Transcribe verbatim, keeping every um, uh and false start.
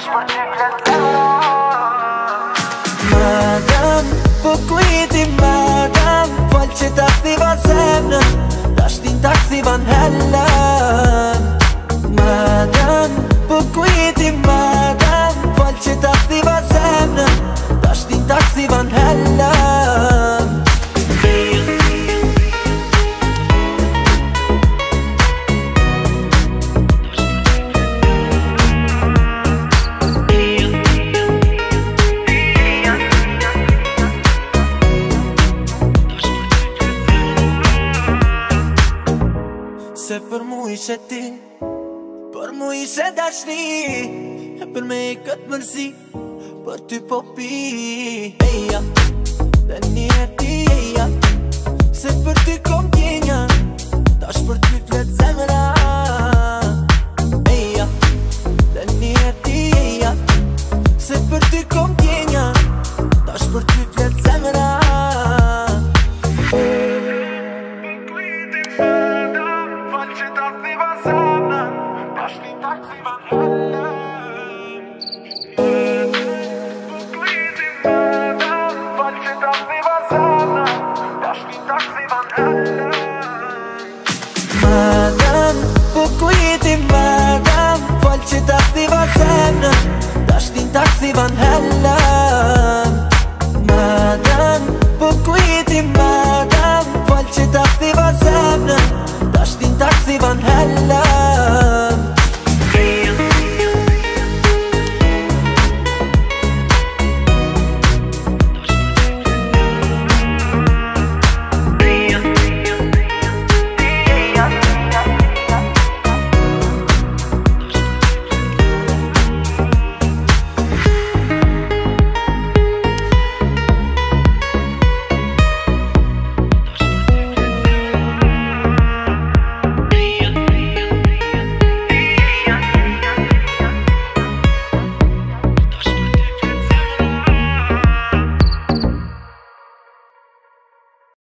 tash për ty flet zemra. Madam, po kujti madam, fal që ta ktiva zemrën, tash tin ta ktiva n'hellën. Madam, po kujti madam, fal që ta ktiva zemrën, tash tin ta ktiva n'hellën. Se për mu ishe ti, për mu ishe dashni, e për me i këtë mërzi, për ty po pi. Eja, dhe një ti eja, se për ty kom tjenja, tash për ty flet zemra.